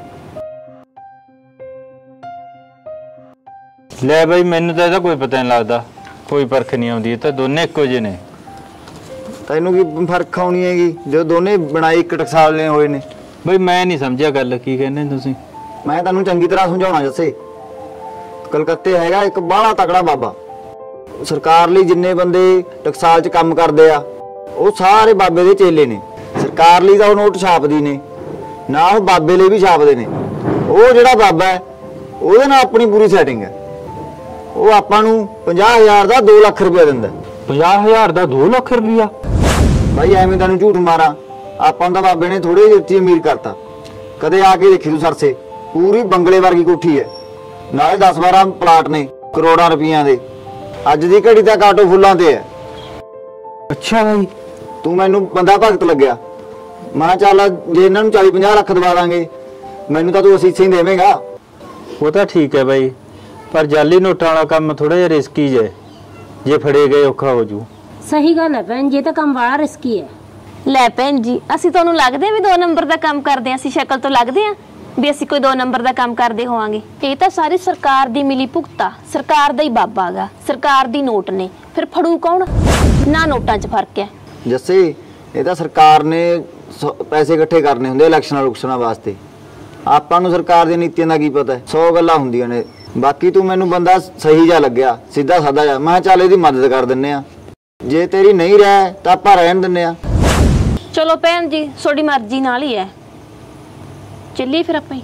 ਲੈ ਬਾਈ ਮੈਨੂੰ ਤਾਂ ਇਹਦਾ ਕੋਈ ਪਤਾ ਨਹੀਂ ਲੱਗਦਾ, ਕੋਈ ਪਰਖ ਨਹੀਂ ਆਉਂਦੀ, ਇਹ ਤਾਂ ਦੋਨੇ ਇੱਕੋ ਜਿਹੇ ਨੇ। ਤੈਨੂੰ ਕੀ ਫਰਕ ਆਉਣੀ ਹੈਗੀ ਜਦੋਂ ਦੋਨੇ ਬਣਾਈ ਇੱਕ ਟਕਸਾਲ ਨੇ ਹੋਏ ਨੇ? ਬਈ ਮੈਂ ਨਹੀਂ ਸਮਝਿਆ ਗੱਲ, ਕੀ ਕਹਿੰਦੇ ਤੁਸੀਂ? ਮੈਂ ਤੈਨੂੰ ਚੰਗੀ ਤਰ੍ਹਾਂ ਸਮਝਾਉਣਾ ਜੱਸੇ। ਕਲਕੱਤੇ ਹੈਗਾ ਇੱਕ ਬਾਹਲਾ ਤਕੜਾ ਬਾਬਾ, ਸਰਕਾਰ ਲਈ ਜਿੰਨੇ ਬੰਦੇ ਟਕਸਾਲ 'ਚ ਕੰਮ ਕਰਦੇ ਆ ਉਹ ਸਾਰੇ ਬਾਬੇ ਦੇ ਚੇਲੇ ਨੇ। ਸਰਕਾਰ ਲਈ ਤਾਂ ਉਹ ਨੋਟ ਛਾਪਦੀ ਨੇ ਨਾ, ਉਹ ਬਾਬੇ ਲਈ ਵੀ ਛਾਪਦੇ ਨੇ। ਉਹ ਜਿਹੜਾ ਬਾਬਾ ਹੈ ਉਹਦੇ ਨਾਲ ਆਪਣੀ ਪੂਰੀ ਸੈਟਿੰਗ ਹੈ, ਉਹ ਆਪਾਂ ਨੂੰ 50,000 ਦਾ 2 ਲੱਖ ਰੁਪਇਆ ਦਿੰਦਾ। 50,000 ਦਾ 2 ਲੱਖ ਰੁਪਇਆ? ਭਾਈ ਐਵੇਂ ਤੈਨੂੰ ਝੂਠ ਮਾਰਾਂ, ਆਪਾਂ ਨੂੰ ਤਾਂ ਬਾਬੇ ਨੇ ਥੋੜੇ ਜਿਹੇ ਉੱਚੀ ਅਮੀਰ ਕਰਤਾ। ਕਦੇ ਆ ਕੇ ਦੇਖੀ ਤੂੰ ਸਰਸੇ, ਪੂਰੀ ਬੰਗਲੇ ਵਰਗੀ ਕੋਠੀ ਹੈ, ਨਾਲੇ 10-12 ਪਲਾਟ ਨੇ ਕਰੋੜਾਂ ਰੁਪਈਆਂ ਦੇ। ਅੱਜ ਦੀ ਘੜੀ ਤਾਂ ਕਾਟੋ ਫੁੱਲਾਂ ਤੇ ਹੈ। ਅੱਛਾ ਬਾਈ ਤੂੰ ਮੈਨੂੰ ਬੰਦਾ ਭਗਤ ਲੱਗਿਆ, ਮੈਂ ਚੱਲ ਜੇ ਇਹਨਾਂ ਨੂੰ 40-50 ਲੱਖ ਦਵਾ ਦਾਂਗੇ, ਮੈਨੂੰ ਤਾਂ ਤੂੰ ਅਸੀਸਾਂ ਹੀ ਦੇਵੇਂਗਾ। ਉਹ ਤਾਂ ਠੀਕ ਹੈ ਬਾਈ, ਪਰ ਜਾਲੀ ਨੋਟਾਂ ਵਾਲਾ ਕੰਮ ਥੋੜਾ ਜਿਹਾ ਰਿਸਕੀ ਜੇ ਫੜੇ ਗਏ ਔਖਾ ਹੋ ਜੂ। ਸਹੀ ਗੱਲ ਹੈ ਭੈਣ ਜੀ, ਇਹ ਤਾਂ ਕੰਮ ਬੜਾ ਰਿਸਕੀ ਹੈ। ਲੈ ਭੈਣ ਜੀ, ਅਸੀਂ ਤੁਹਾਨੂੰ ਲੱਗਦੇ ਵੀ 2 ਨੰਬਰ ਦਾ ਕੰਮ ਕਰਦੇ ਆਂ? ਅਸੀਂ ਸ਼ਕਲ ਤੋਂ ਲੱਗਦੇ ਆਂ ਵੀ ਅਸੀਂ ਕੋਈ 2 ਨੰਬਰ ਦਾ ਕੰਮ ਕਰਦੇ ਹੋਵਾਂਗੇ? ਇਹ ਤਾਂ ਸਾਰੀ ਸਰਕਾਰ ਦੀ ਮਿਲੀ ਭੁਗਤਾ, ਸਰਕਾਰ ਦਾ ਹੀ ਬਾਬਾ ਗਾ, ਸਰਕਾਰ ਦੀ ਨੋਟ ਨੇ, ਫਿਰ ਫੜੂ ਕੌਣ? ਨਾ ਨੋਟਾਂ 'ਚ ਫਰਕ ਹੈ ਜੱਸੇ। ਇਹ ਤਾਂ ਸਰਕਾਰ ਨੇ ਪੈਸੇ ਇਕੱਠੇ ਕਰਨੇ ਹੁੰਦੇ ਇਲੈਕਸ਼ਨਾਂ ਵਾਸਤੇ, ਆਪਾਂ ਨੂੰ ਸਰਕਾਰ ਦੀਆਂ ਨੀਤੀਆਂ ਦਾ ਕੀ ਪਤਾ? 100 ਗੱਲਾਂ ਹੁੰਦੀਆਂ ਨੇ। ਬਾਕੀ ਤੂੰ ਮੈਨੂੰ ਬੰਦਾ ਸਹੀ ਜਿਹਾ ਲੱਗਿਆ, ਸਿੱਧਾ ਸਾਦਾ ਜਿਹਾ, ਮੈਂ ਚੱਲ ਇਹਦੀ ਮਦਦ ਕਰ ਦਿੰਨੇ ਆ। ਜੇ ਤੇਰੀ ਨਹੀਂ ਰਹਿ ਤਾਂ ਆਪਾਂ ਰਹਿਣ ਦਿੰਨੇ ਆ। ਚਲੋ ਭੈਣ ਜੀ, ਤੁਹਾਡੀ ਮਰਜ਼ੀ ਨਾਲ ਹੀ ਹੈ, ਚੱਲੀਏ ਫਿਰ ਆਪਾਂ ਹੀ।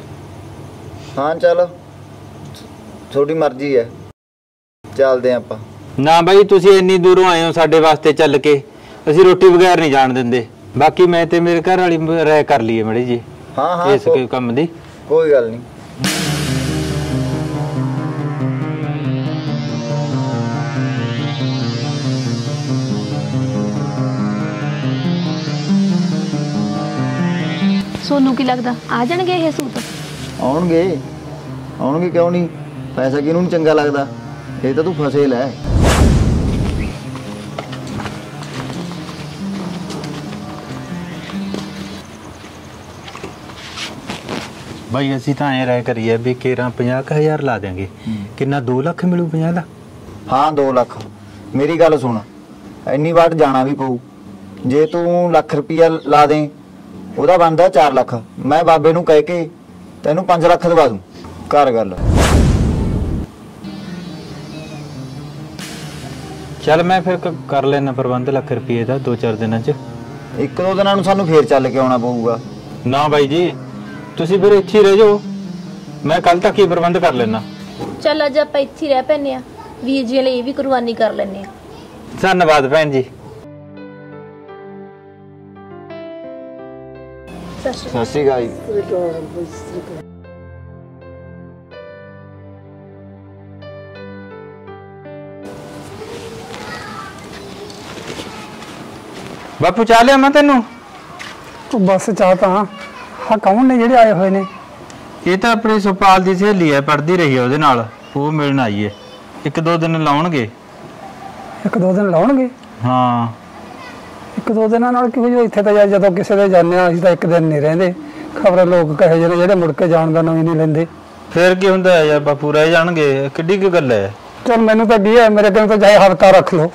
ਹਾਂ ਚੱਲ, ਤੁਹਾਡੀ ਮਰਜ਼ੀ ਹੈ, ਚੱਲਦੇ ਆਪਾਂ। ਨਾ ਬਾਈ ਤੁਸੀਂ ਇੰਨੀ ਦੂਰੋਂ ਆਏ ਹੋ ਸਾਡੇ ਵਾਸਤੇ ਚੱਲ ਕੇ, ਅਸੀਂ ਰੋਟੀ ਬਗੈਰ ਨਹੀਂ ਜਾਣ ਦਿੰਦੇ। ਬਾਕੀ ਮੈਂ ਤੇ ਮੇਰੇ ਘਰ ਵਾਲੀ ਰਾਏ ਕਰ ਲਈਏ ਮੜੀ ਜੀ ਹਾਂ ਇਸ ਕੋਈ ਕੰਮ ਦੀ। ਕੋਈ ਗੱਲ ਨਹੀਂ। ਸੋਨੂੰ ਕੀ ਲੱਗਦਾ ਆ ਜਾਣਗੇ ਇਹ ਸੂਟ? ਆਉਣਗੇ ਆਉਣਗੇ, ਕਿਉਂ ਨਹੀਂ? ਪੈਸਾ ਕਿਹਨੂੰ ਨੀ ਚੰਗਾ ਲੱਗਦਾ? ਇਹ ਤਾਂ ਤੂੰ ਫਸੇ ਲੈ। ਬਾਈ ਅਸੀਂ ਤਾਂ ਐਂ ਰਾਇ ਕਰੀਏ ਵੀ ਕੇਰਾਂ 50,000 ਲਾ ਦੇਾਂਗੇ। ਕਿੰਨਾ 2 ਲੱਖ ਮਿਲੂ 50 ਦਾ? ਹਾਂ 2 ਲੱਖ। ਮੇਰੀ ਗੱਲ ਸੁਣ, ਇੰਨੀ ਵਾਟ ਜਾਣਾ ਵੀ ਪਊ। ਜੇ ਤੂੰ ਲੱਖ ਰੁਪਈਆ ਲਾ ਦੇ, ਉਹਦਾ ਬਣਦਾ 4 ਲੱਖ। ਮੈਂ ਬਾਬੇ ਨੂੰ ਕਹਿ ਕੇ ਤੈਨੂੰ 5 ਲੱਖ ਦਵਾ ਦੂੰ। ਕਰ ਗੱਲ। ਚੱਲ ਮੈਂ ਫਿਰ ਕਰ ਲੈਣਾ ਪ੍ਰਬੰਧ ਲੱਖ ਰੁਪਏ ਦਾ 2-4 ਦਿਨਾਂ 'ਚ। 1-2 ਦਿਨਾਂ ਨੂੰ ਸਾਨੂੰ ਫੇਰ ਚੱਲ ਕੇ ਆਉਣਾ ਪਊਗਾ। ਨਾ ਬਾਈ ਜੀ, ਤੁਸੀਂ ਫਿਰ ਇੱਥੇ ਹੀ ਰਹਿ ਜਾਓ, ਮੈਂ ਕੱਲ ਤੱਕ ਹੀ ਪ੍ਰਬੰਧ ਕਰ ਲੈਣਾ। ਚੱਲ ਅੱਜ ਆਪਾਂ ਇੱਥੇ ਹੀ ਰਹਿ ਪੈਨੇ ਆ, ਵੀਰ ਜੀ ਲਈ ਇਹ ਵੀ ਕੁਰਬਾਨੀ ਕਰ ਲੈਨੇ ਆ। ਧੰਨਵਾਦ ਭੈਣ ਜੀ। ਸਤਿ ਸ਼੍ਰੀ ਅਕਾਲ ਜੀ। ਬਾਪੂ ਚਾਹ ਲਿਆ ਮੈਂ ਤੈਨੂੰ? ਤੂੰ ਬਸ ਚਾਹ ਤਾਂ। ਹਾਂ ਕੌਣ ਨੇ ਜਿਹੜੇ ਆਏ ਹੋਏ ਨੇ? ਇਹ ਤਾਂ ਆਪਣੀ ਸੁਪਾਲ ਦੀ ਸਹੇਲੀ ਹੈ, ਪੜ੍ਹਦੀ ਰਹੀ ਹੈ ਉਹਦੇ ਨਾਲ, ਉਹ ਮਿਲਣ ਆਈ ਹੈ। 1-2 ਦਿਨ ਲਾਉਣਗੇ। 1-2 ਦਿਨ ਲਾਉਣਗੇ? ਹਾਂ 1-2 ਦਿਨਾਂ ਨਾਲ ਕੀ ਹੋ ਜਾਊ? ਇੱਥੇ ਤਾਂ ਯਾਰ ਜਦੋਂ ਕਿਸੇ ਦੇ ਜਾਂਦੇ ਆ ਅਸੀਂ ਤਾਂ 1 ਦਿਨ ਨਹੀਂ ਰਹਿੰਦੇ। ਖਬਰ ਲੋਕ ਕਹੇ ਜਿਹੇ ਜਿਹੜੇ ਮੁੜ ਕੇ ਜਾਣ ਦਾ ਨਾਂ ਹੀ ਨਹੀਂ ਲੈਂਦੇ। ਫਿਰ ਕੀ ਹੁੰਦਾ ਹੈ ਯਾਰ, ਬਾਪੂ ਰਹਿ ਜਾਣਗੇ, ਕਿੱਡੀ ਕੀ ਗੱਲ ਹੈ। ਚਲ ਮੈਨੂੰ ਤਾਂ ਕੀ ਹੈ, ਮੇਰੇ ਕੋਲ ਤਾਂ ਜਾਏ ਹਫ਼ਤਾ ਰੱਖ ਲਓ।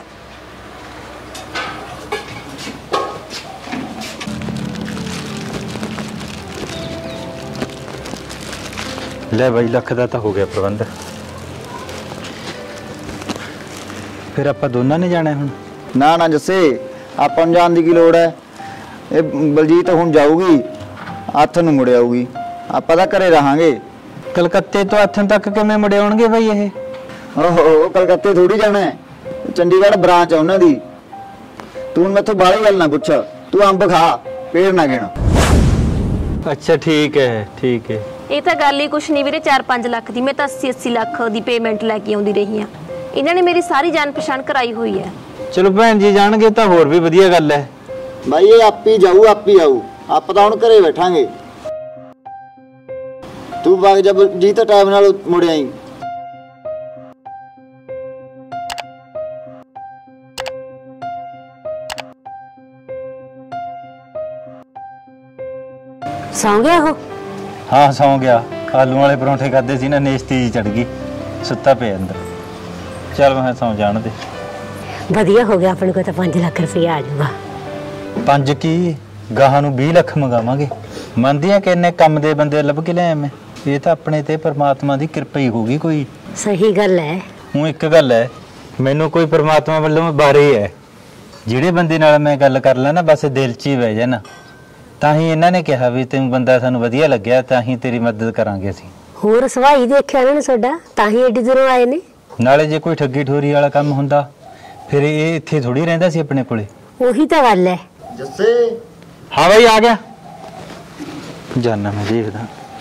ਲੈ ਬਾਈ, ਲੱਖ ਦਾ ਤਾਂ ਹੋ ਗਿਆ ਪ੍ਰਬੰਧ। ਫਿਰ ਆਪਾਂ ਦੋਨਾਂ ਨੇ ਜਾਣਾ ਹੁਣ? ਨਾ ਨਾ ਜੱਸੇ, ਆਪਾਂ ਨੂੰ ਜਾਣ ਦੀ ਕੀ ਲੋੜ ਹੈ? ਇਹ ਬਲਜੀਤ ਹੁਣ ਜਾਊਗੀ, ਹੱਥ ਨੂੰ ਮੁੜ ਆਊਗੀ। ਆਪਾਂ ਤਾਂ ਘਰੇ ਰਹਾਂਗੇ। ਕਲਕੱਤੇ ਤੋਂ ਹੱਥਾਂ ਤੱਕ ਕਿਵੇਂ ਮੁੜੇ ਆਉਣਗੇ ਬਾਈ ਇਹ? ਓਹੋ, ਕਲਕੱਤੇ ਥੋੜੀ ਜਾਣਾ ਹੈ, ਚੰਡੀਗੜ੍ਹ ਬ੍ਰਾਂਚ ਆ ਉਹਨਾਂ ਦੀ। ਤੂੰ ਮੈਥੋਂ ਬਾਹਲੀ ਗੱਲ ਨਾ ਪੁੱਛ, ਤੂੰ ਅੰਬ ਖਾ, ਪੇੜ ਨਾ ਗਿਣ। ਅੱਛਾ ਠੀਕ ਹੈ ਠੀਕ ਹੈ। ਇਹ ਤਾਂ ਗੱਲ ਹੀ ਕੁਛ ਨਹੀਂ ਵੀਰੇ, 4-5 ਲੱਖ ਦੀ। ਮੈਂ ਤਾਂ 80-80 ਲੱਖ ਦੀ ਪੇਮੈਂਟ ਲੈ ਕੇ ਆਉਂਦੀ ਰਹੀ ਆ। ਇਹਨਾਂ ਨੇ ਮੇਰੀ ਸਾਰੀ ਜਾਣ ਪਛਾਣ ਕਰਾਈ ਹੋਈ ਹੈ। ਚਲੋ ਭੈਣ ਜੀ ਜਾਣਗੇ ਤਾਂ ਹੋਰ ਵੀ ਵਧੀਆ ਗੱਲ ਹੈ। ਬਾਈ ਇਹ ਆਪੀ ਜਾਊ, ਆਪੀ ਆਊ। ਆਪਾਂ ਤਾਂ ਹੁਣ ਘਰੇ ਬੈਠਾਂਗੇ। ਤੂੰ ਵਗ ਜਾ ਜੀ, ਤਾਂ ਟਾਈਮ ਨਾਲ ਮੁੜ ਆਈ। ਸੌਂ ਗਿਆ ਉਹ? ਹਾਂ ਸੌਂ ਗਿਆ। ਆਲੂ ਵਾਲੇ ਪਰੌਂਠੇ ਖਾਦੇ ਸੀ ਨਾ, ਨੇਸਤੀ ਚੜ ਗਈ, ਸੁੱਤਾ ਪਿਆ ਅੰਦਰ। ਚੱਲ ਮੈਂ ਸੌਂ ਜਾਣ ਦੇ। ਵਧੀਆ ਹੋ ਗਿਆ, ਆਪਣੇ ਕੋਲ ਤਾਂ 5 ਲੱਖ ਰੁਪਏ ਆ ਜਾਊਗਾ। 5 ਕੀ, ਗਾਹਾਂ ਨੂੰ 20 ਲੱਖ ਮੰਗਾਵਾਂਗੇ। ਮੰਨਦੀ ਆ ਕਿ ਇੰਨੇ ਕੰਮ ਦੇ ਬੰਦੇ ਲੱਭ ਕੇ ਲਿਆ ਮੈਂ। ਇਹ ਤਾਂ ਆਪਣੇ ਤੇ ਪਰਮਾਤਮਾ ਦੀ ਕਿਰਪਾ ਹੀ ਹੋਗੀ ਕੋਈ। ਸਹੀ ਗੱਲ ਹੈ। ਹੁਣ ਇੱਕ ਗੱਲ ਹੈ, ਮੈਨੂੰ ਕੋਈ ਪਰਮਾਤਮਾ ਵੱਲੋਂ ਬਾਰੇ ਹੈ। ਜਿਹੜੇ ਬੰਦੇ ਨਾਲ ਮੈਂ ਗੱਲ ਕਰ ਲਾਂ ਨਾ, ਬਸ ਦਿਲ 'ਚ ਹੀ ਬਹਿ ਜਾਣਾ। ਤਾਂ ਹੀ ਇਹਨਾਂ ਨੇ ਕਿਹਾ ਵੀ ਤੈਨੂੰ ਬੰਦਾ ਸਾਨੂੰ ਵਧੀਆ ਲੱਗਿਆ, ਤਾਂ ਹੀ ਤੇਰੀ ਮਦਦ ਕਰਾਂਗੇ ਅਸੀਂ। ਹੋਰ ਸਵਾਈ ਦੇਖਿਆ ਇਹਨਾਂ ਨੇ ਤੁਹਾਡਾ, ਤਾਂ ਹੀ ਏਡੀ ਦੂਰੋਂ ਆਏ ਨੇ। ਨਾਲੇ ਜੇ ਕੋਈ ਠੱਗੀ ਠੋਰੀ ਵਾਲਾ ਕੰਮ ਹੁੰਦਾ ਫਿਰ ਇਹ ਇੱਥੇ ਥੋੜੀ ਰਹਿੰਦਾ ਸੀ ਆਪਣੇ ਕੋਲੇ। ਉਹੀ ਤਾਂ ਗੱਲ ਹੈ। ਜੱਸੇ, ਹਾਂ ਬਾਈ ਆ ਗਿਆ। ਜਾਨਾ ਮੈਂ ਦੇਖਦਾ।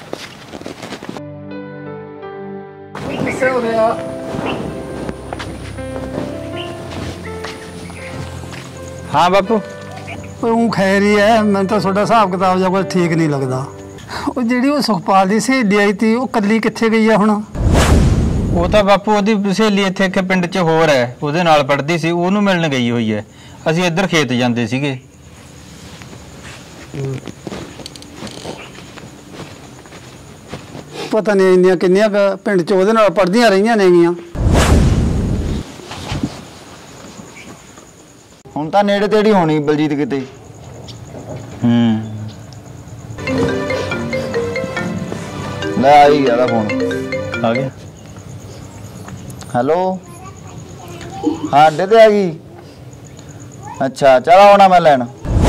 ਹਾਂ ਬਾਪੂ। ਉਹ ਖੈਰ ਹੀ ਹੈ, ਮੈਨੂੰ ਤਾਂ ਤੁਹਾਡਾ ਹਿਸਾਬ ਕਿਤਾਬ ਜਾਂ ਕੁਝ ਠੀਕ ਨਹੀਂ ਲੱਗਦਾ। ਉਹ ਜਿਹੜੀ ਉਹ ਸੁਖਪਾਲ ਦੀ ਸਹੇਲੀ ਆਈ ਤੀ, ਉਹ ਕੱਲੀ ਕਿੱਥੇ ਗਈ ਆ ਹੁਣ? ਉਹ ਤਾਂ ਬਾਪੂ ਉਹਦੀ ਸਹੇਲੀ ਇੱਥੇ ਇੱਕ ਪਿੰਡ 'ਚ ਹੋਰ ਹੈ, ਉਹਦੇ ਨਾਲ ਪੜ੍ਹਦੀ ਸੀ, ਉਹਨੂੰ ਮਿਲਣ ਗਈ ਹੋਈ ਹੈ। ਅਸੀਂ ਇੱਧਰ ਖੇਤ ਜਾਂਦੇ ਸੀਗੇ। ਪਤਾ ਨਹੀਂ ਇੰਨੀਆਂ ਕਿੰਨੀਆਂ ਪਿੰਡ 'ਚ ਉਹਦੇ ਨਾਲ ਪੜ੍ਹਦੀਆਂ ਰਹੀਆਂ ਨੇਗੀਆਂ। ਹੁਣ ਤਾਂ ਨੇੜੇ ਤੇੜੀ ਹੋਣੀ ਬਲਜੀਤ ਕਿਤੇ। ਲੈ ਆਈ ਗਿਆ ਫੋਨ। ਆ ਗਿਆ। ਹੈਲੋ, ਹਾਂ ਅੱਡੇ ਤੇ ਆ ਗਈ। ਅੱਛਾ ਚਲ ਆਉਣਾ ਮੈਂ ਲੈਣ।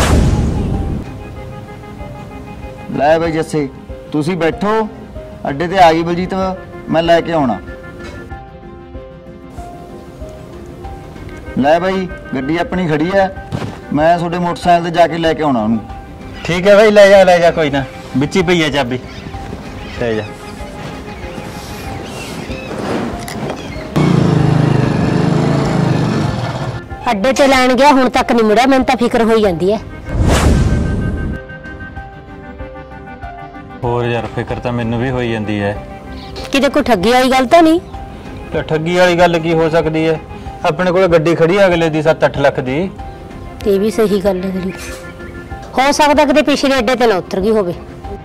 ਲੈ ਬਈ ਜੱਸੇ, ਤੁਸੀਂ ਬੈਠੋ, ਅੱਡੇ ਤੇ ਆ ਗਈ ਬਲਜੀਤ, ਮੈਂ ਲੈ ਕੇ ਆਉਣਾ। ਲੈ ਬਈ ਗੱਡੀ ਆਪਣੀ ਖੜੀ ਐ, ਮੈਂ ਤੁਹਾਡੇ ਮੋਟਰਸਾਈਕਲ ਤੇ ਜਾ ਕੇ ਲੈ ਕੇ ਆਉਣਾ ਉਹਨੂੰ। ਠੀਕ ਹੈ ਭਾਈ, ਲੈ ਜਾ ਕੋਈ ਨਾ, ਵਿੱਚ ਹੀ ਪਈ ਹੈ ਚਾਬੀ, ਲੈ ਜਾ। ਅੱਡੇ ਤੇ ਲੈਣ ਗਿਆ, ਹੁਣ ਤੱਕ ਨਹੀਂ ਮੁੜਿਆ। ਮੈਨੂੰ ਤਾਂ ਫਿਕਰ ਹੋਈ ਜਾਂਦੀ ਹੈ। ਹੋਰ ਯਾਰ ਫਿਕਰ ਤਾਂ ਮੈਨੂੰ ਵੀ ਹੋਈ ਜਾਂਦੀ ਹੈ। ਕਿਤੇ ਕੋਈ ਠੱਗੀ ਵਾਲੀ ਗੱਲ ਤਾਂ ਨਹੀਂ? ਤੇ ਠੱਗੀ ਵਾਲੀ ਗੱਲ ਕੀ ਹੋ ਸਕਦੀ ਹੈ? ਆਪਣੇ ਕੋਲ ਗੱਡੀ ਖੜੀ ਆ ਅਗਲੇ ਦੀ 7-8 ਲੱਖ ਦੀ। ਇਹ ਵੀ ਸਹੀ ਗੱਲ ਹੈ ਤੇਰੀ। ਹੋ ਸਕਦਾ ਕਿਤੇ ਪਿਛਲੇ ਅੱਡੇ ਤੇ ਨਾ ਉਤਰ ਗਈ ਹੋਵੇ।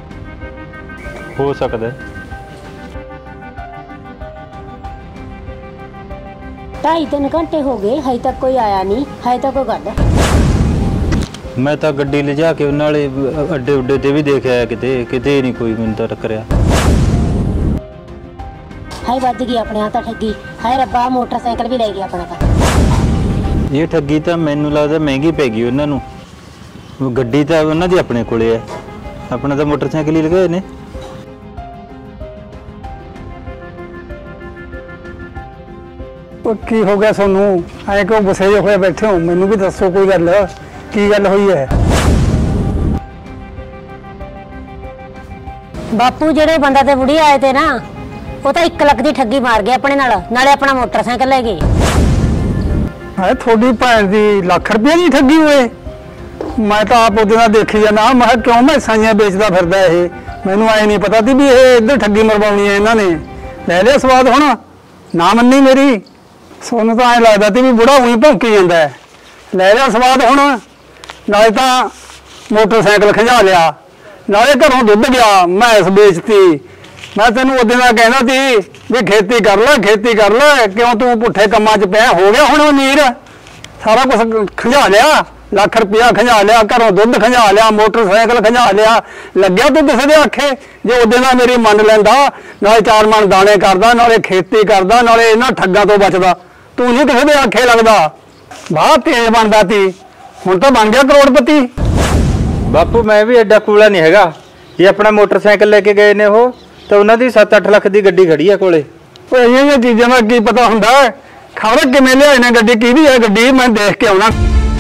ਹੋ ਸਕਦਾ। 2.5-3 ਘੰਟੇ ਹੋ ਗਏ, ਹਜੇ ਤੱਕ ਕੋਈ ਆਇਆ ਨਹੀਂ। ਹਜੇ ਤੱਕ ਕੋਈ ਗੱਲ। ਮੈਂ ਤਾਂ ਗੱਡੀ ਲਿਜਾ ਕੇ ਉਹਨਾਂ ਵਾਲੇ ਅੱਡੇ ਉੱਡੇ ਤੇ ਵੀ ਦੇਖਿਆ ਕਿਤੇ ਨਹੀਂ ਕੋਈ ਮੈਨੂੰ ਤਾਂ ਟੱਕਰਿਆ। ਹਾਏ ਵੱਜ ਗਈ ਆਪਣੇ ਹੱਥ ਠੱਗੀ। ਹਾਏ ਰੱਬਾ, ਮੋਟਰਸਾਈਕਲ ਵੀ ਲੈ ਗਿਆ ਆਪਣਾ ਤਾਂ। ਇਹ ਠੱਗੀ ਤਾਂ ਮੈਨੂੰ ਲੱਗਦਾ ਮਹਿੰਗੀ ਪੈ ਗਈ ਉਹਨਾਂ ਨੂੰ। ਗੱਡੀ ਤਾਂ ਉਹਨਾਂ ਦੀ ਆਪਣੇ ਕੋਲੇ ਹੈ, ਆਪਣਾ ਤਾਂ ਮੋਟਰਸਾਈਕਲ ਹੀ ਲਗਾਏ ਨੇ। ਉਹ ਕੀ ਹੋ ਗਿਆ ਤੁਹਾਨੂੰ? ਐਂ ਕਿਉਂ ਗੁੱਸੇ ਜਿਹੇ ਹੋਏ ਬੈਠੇ ਹੋ? ਮੈਨੂੰ ਵੀ ਦੱਸੋ ਕੋਈ ਗੱਲ, ਕੀ ਗੱਲ ਹੋਈ ਹੈ? ਬਾਪੂ ਜਿਹੜੇ ਬੰਦਾ ਤੇ ਬੁੜੀ ਆਏ ਤੇ ਨਾ, ਉਹ ਤਾਂ 1 ਲੱਖ ਦੀ ਠੱਗੀ ਮਾਰ ਗਏ ਆਪਣੇ ਨਾਲ, ਨਾਲੇ ਆਪਣਾ ਮੋਟਰਸਾਈਕਲ ਲੈ ਗਏ। ਹੈ ਤੁਹਾਡੀ ਭੈਣ ਦੀ ਲੱਖ ਰੁਪਏ ਦੀ ਠੱਗੀ ਹੋਏ? ਮੈਂ ਤਾਂ ਆਪ ਉਹਦੇ ਨਾਲ ਦੇਖੀ ਜਾਣਾ। ਮੈਂ ਕਿਹਾ ਕਿਉਂ ਮੈਂ ਸਾਈਆਂ ਵੇਚਦਾ ਫਿਰਦਾ ਇਹ? ਮੈਨੂੰ ਐ ਨਹੀਂ ਪਤਾ ਸੀ ਵੀ ਇਹ ਇੱਧਰ ਠੱਗੀ ਮਰਵਾਉਣੀ ਹੈ ਇਹਨਾਂ ਨੇ। ਲੈ ਲਿਆ ਸਵਾਦ ਹੁਣ? ਨਾ ਮੰਨੀ ਮੇਰੀ। ਸੋਨੂੰ ਤਾਂ ਐਂ ਲੱਗਦਾ ਸੀ ਵੀ ਬੁੜਾ ਉਹੀ ਭੌਂਕੀ ਜਾਂਦਾ ਹੈ। ਲੈ ਲਿਆ ਸਵਾਦ ਹੁਣ? ਨਾਲੇ ਤਾਂ ਮੋਟਰਸਾਈਕਲ ਖੰਝਾ ਲਿਆ, ਨਾਲੇ ਘਰੋਂ ਦੁੱਧ ਗਿਆ, ਮੈਂਸ ਵੇਚਤੀ। ਮੈਂ ਤੈਨੂੰ ਉਹਦੇ ਨਾਲ ਕਹਿੰਦਾ ਸੀ ਵੀ ਖੇਤੀ ਕਰ ਲੈ, ਕਿਉਂ ਤੂੰ ਪੁੱਠੇ ਕੰਮਾਂ 'ਚ ਪਿਆ? ਹੋ ਗਿਆ ਹੁਣ ਅਮੀਰ। ਸਾਰਾ ਕੁਝ ਖੰਝਾ ਲਿਆ, ਲੱਖ ਰੁਪਇਆ ਖੰਝਾ ਲਿਆ, ਘਰੋਂ ਦੁੱਧ ਖੰਝਾ ਲਿਆ, ਮੋਟਰਸਾਈਕਲ ਖੰਝਾ ਲਿਆ। ਲੱਗਿਆ ਤੂੰ ਕਿਸੇ ਦੇ ਆਖੇ? ਜੇ ਉਹਦੇ ਨਾਲ ਮੇਰੀ ਮੰਨ ਲੈਂਦਾ, ਨਾਲੇ 4 ਮਣ ਦਾਣੇ ਕਰਦਾ, ਨਾਲੇ ਖੇਤੀ ਕਰਦਾ, ਨਾਲੇ ਇਹਨਾਂ ਠੱਗਾਂ ਤੋਂ ਬਚਦਾ। ਤੂੰ ਨਹੀਂ ਕਿਸੇ ਦੇ ਆਖੇ ਲੱਗਦਾ। ਬਾਹਰ ਤੇਜ਼ ਬਣਦਾ ਤੀ, ਹੁਣ ਤਾਂ ਬਣ ਗਿਆ ਕਰੋੜਪਤੀ। ਬਾਪੂ ਮੈਂ ਵੀ ਐਡਾ ਕੂਲਾ ਨਹੀਂ ਹੈਗਾ। ਜੇ ਆਪਣਾ ਮੋਟਰਸਾਈਕਲ ਲੈ ਕੇ ਗਏ ਨੇ ਉਹ, ਤਾਂ ਉਹਨਾਂ ਦੀ 7-8 ਲੱਖ ਦੀ ਗੱਡੀ ਖੜੀ ਆ ਕੋਲੇ। ਉਹ ਇਹ ਚੀਜ਼ਾਂ ਦਾ ਕੀ ਪਤਾ ਹੁੰਦਾ? ਖਬਰ ਕਿਵੇਂ ਲਿਆਏ ਨੇ ਗੱਡੀ, ਕਿਹਦੀ ਹੈ ਗੱਡੀ? ਮੈਂ ਦੇਖ ਕੇ ਆਉਣਾ।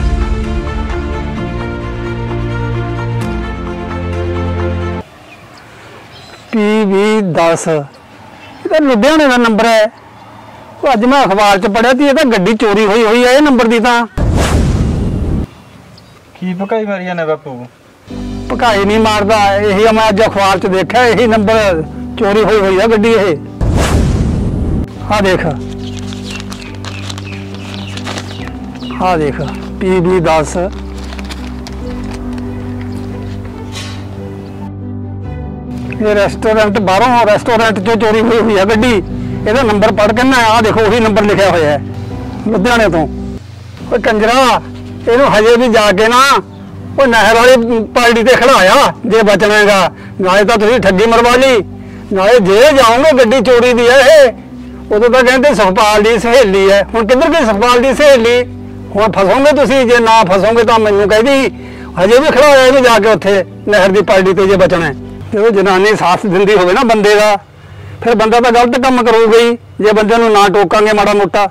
PV10 ਇਹ ਤਾਂ ਲੁਧਿਆਣੇ ਦਾ ਨੰਬਰ ਹੈ। ਉਹ ਅੱਜ ਮੈਂ ਅਖਬਾਰ 'ਚ ਪੜ੍ਹਿਆ ਸੀ ਇਹ ਤਾਂ ਗੱਡੀ ਚੋਰੀ ਹੋਈ ਹੈ ਇਹ ਨੰਬਰ ਦੀ। ਤਾਂ ਕੀ ਭਕਾਈ ਮਾਰੀਆਂ ਨੇ ਬਾਪੂ? ਭਕਾਈ ਨਹੀਂ ਮਾਰਦਾ, ਇਹੀ ਮੈਂ ਅੱਜ ਅਖਬਾਰ 'ਚ ਦੇਖਿਆ, ਇਹੀ ਨੰਬਰ ਚੋਰੀ ਹੋਈ ਹੈ ਗੱਡੀ ਇਹ। ਆਹ ਦੇਖ, ਆਹ ਦੇਖ PV10। ਇਹ ਰੈਸਟੋਰੈਂਟ 'ਚੋਂ ਚੋਰੀ ਹੋਈ ਹੈ ਗੱਡੀ। ਇਹਦਾ ਨੰਬਰ ਪੜ੍ਹ ਕੇ ਨਾ, ਆਹ ਦੇਖੋ ਉਹੀ ਨੰਬਰ ਲਿਖਿਆ ਹੋਇਆ ਹੈ ਲੁਧਿਆਣੇ ਤੋਂ। ਓਏ ਕੰਜਰਾ, ਇਹਨੂੰ ਹਜੇ ਵੀ ਜਾ ਕੇ ਨਾ ਉਹ ਨਹਿਰ ਵਾਲੀ ਪਾਰਟੀ ਤੇ ਖੜਾਇਆ ਜੇ ਬਚਣਾ ਹੈਗਾ। ਨਾਲੇ ਤਾਂ ਤੁਸੀਂ ਠੱਗੀ ਮਰਵਾ ਲਈ, ਨਾਲੇ ਜੇ ਜਾਓਗੇ ਗੱਡੀ ਚੋਰੀ ਦੀ ਹੈ ਇਹ। ਉਦੋਂ ਤਾਂ ਕਹਿੰਦੇ ਸੁਖਪਾਲ ਦੀ ਸਹੇਲੀ ਹੈ, ਹੁਣ ਕਿੱਧਰ ਗਈ ਸੁਖਪਾਲ ਦੀ ਸਹੇਲੀ? ਹੁਣ ਫਸੋਗੇ ਤੁਸੀਂ, ਜੇ ਨਾ ਫਸੋਗੇ ਤਾਂ ਮੈਨੂੰ ਕਹਿੰਦੀ ਹਜੇ ਵੀ ਖੜਾਇਆ ਇਹਨੂੰ ਜਾ ਕੇ ਉੱਥੇ ਨਹਿਰ ਦੀ ਪਾਰਟੀ ਤੇ ਜੇ ਬਚਣਾ। ਜਦੋਂ ਜਨਾਨੀ ਸਾਥ ਦਿੰਦੀ ਹੋਵੇ ਨਾ ਬੰਦੇ ਦਾ, ਫਿਰ ਬੰਦਾ ਤਾਂ ਗਲਤ ਕੰਮ ਕਰੂਗਾ ਹੀ ਜੇ ਬੰਦੇ ਨੂੰ ਨਾ ਟੋਕਾਂਗੇ ਮਾੜਾ ਮੋਟਾ।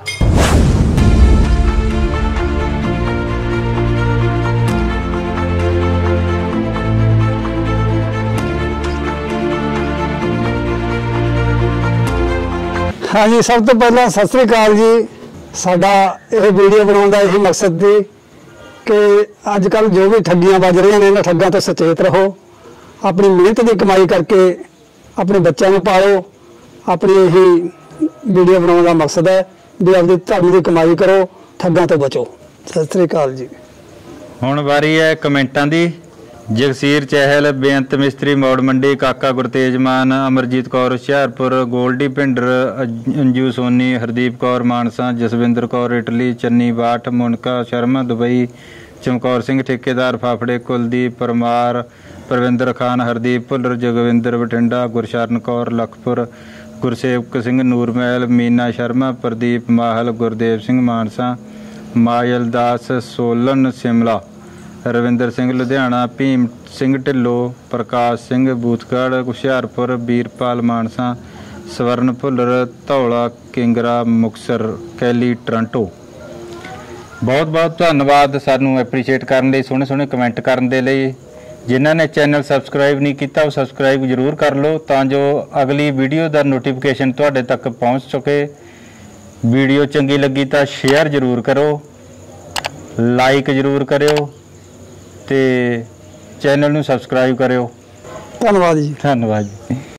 ਹਾਂਜੀ, ਸਭ ਤੋਂ ਪਹਿਲਾਂ ਸਤਿ ਸ੍ਰੀ ਅਕਾਲ ਜੀ। ਸਾਡਾ ਇਹ ਵੀਡੀਓ ਬਣਾਉਣ ਦਾ ਇਹੀ ਮਕਸਦ ਸੀ ਕਿ ਅੱਜ ਕੱਲ੍ਹ ਜੋ ਵੀ ਠੱਗੀਆਂ ਵੱਜ ਰਹੀਆਂ ਨੇ ਇਹਨਾਂ ਠੱਗਾਂ ਤੋਂ ਸੁਚੇਤ ਰਹੋ। ਆਪਣੀ ਮਿਹਨਤ ਦੀ ਕਮਾਈ ਕਰਕੇ ਆਪਣੇ ਬੱਚਿਆਂ ਨੂੰ ਪਾਲੋ। ਆਪਣੀ ਇਹੀ ਵੀਡੀਓ ਬਣਾਉਣ ਦਾ ਮਕਸਦ ਹੈ ਵੀ ਆਪਣੀ ਧਰਮ ਦੀ ਕਮਾਈ ਕਰੋ, ਠੱਗਾਂ ਤੋਂ ਬਚੋ। ਸਤਿ ਸ੍ਰੀ ਅਕਾਲ ਜੀ। ਹੁਣ ਵਾਰੀ ਹੈ ਕਮੈਂਟਾਂ ਦੀ। ਜਗਸੀਰ ਚਹਿਲ, ਬੇਅੰਤ ਮਿਸਤਰੀ ਮੌੜ ਮੰਡੀ, ਕਾਕਾ ਗੁਰਤੇਜ ਮਾਨ, ਅਮਰਜੀਤ ਕੌਰ ਹੁਸ਼ਿਆਰਪੁਰ, ਗੋਲਡੀ ਭਿੰਡਰ, ਅੰਜੂ ਸੋਨੀ, ਹਰਦੀਪ ਕੌਰ ਮਾਨਸਾ, ਜਸਵਿੰਦਰ ਕੌਰ ਇਟਲੀ, ਚੰਨੀ ਬਾਠ, ਮੁਨਕਾ ਸ਼ਰਮਾ ਦੁਬਈ, ਚਮਕੌਰ ਸਿੰਘ ਠੇਕੇਦਾਰ ਫਾਫੜੇ, ਕੁਲਦੀਪ ਪਰਮਾਰ, ਪ੍ਰਵਿੰਦਰ ਖਾਨ, ਹਰਦੀਪ ਭੁੱਲਰ, ਜਗਵਿੰਦਰ ਬਠਿੰਡਾ, ਗੁਰਸ਼ਰਨ ਕੌਰ ਲਖਪੁਰ, ਗੁਰਸੇਵਕ ਸਿੰਘ ਨੂਰਮਹਿਲ, ਮੀਨਾ ਸ਼ਰਮਾ, ਪ੍ਰਦੀਪ ਮਾਹਲ, ਗੁਰਦੇਵ ਸਿੰਘ ਮਾਨਸਾ, ਮਾਇਲ ਦਾਸ ਸੋਲਨ ਸ਼ਿਮਲਾ, ਰਵਿੰਦਰ ਸਿੰਘ ਲੁਧਿਆਣਾ, ਭੀਮ ਸਿੰਘ ਢਿੱਲੋਂ, ਪ੍ਰਕਾਸ਼ ਸਿੰਘ ਬੂਥਗੜ੍ਹ ਹੁਸ਼ਿਆਰਪੁਰ, ਵੀਰਪਾਲ ਮਾਨਸਾ, ਸਵਰਨ ਭੁੱਲਰ ਧੌਲਾ ਕਿੰਗਰਾ ਮੁਕਤਸਰ, ਕੈਲੀ ਟੋਰਾਂਟੋ। ਬਹੁਤ ਬਹੁਤ ਧੰਨਵਾਦ ਸਾਨੂੰ ਐਪਰੀਸ਼ੀਏਟ ਕਰਨ ਲਈ, ਸੋਹਣੇ ਸੋਹਣੇ ਕਮੈਂਟ ਕਰਨ ਦੇ ਲਈ। ਜਿਨ੍ਹਾਂ ਨੇ ਚੈਨਲ ਸਬਸਕ੍ਰਾਈਬ ਨਹੀਂ ਕੀਤਾ ਉਹ ਸਬਸਕ੍ਰਾਈਬ ਜ਼ਰੂਰ ਕਰ ਲਓ ਤਾਂ ਜੋ ਅਗਲੀ ਵੀਡੀਓ ਦਾ ਨੋਟੀਫਿਕੇਸ਼ਨ ਤੁਹਾਡੇ ਤੱਕ ਪਹੁੰਚ ਸਕੇ। ਵੀਡੀਓ ਚੰਗੀ ਲੱਗੀ ਤਾਂ ਸ਼ੇਅਰ ਜ਼ਰੂਰ ਕਰੋ, ਲਾਈਕ ਜ਼ਰੂਰ ਕਰਿਓ ਤੇ ਚੈਨਲ ਨੂੰ ਸਬਸਕ੍ਰਾਈਬ ਕਰਿਓ। ਧੰਨਵਾਦ ਜੀ। ਧੰਨਵਾਦ ਜੀ।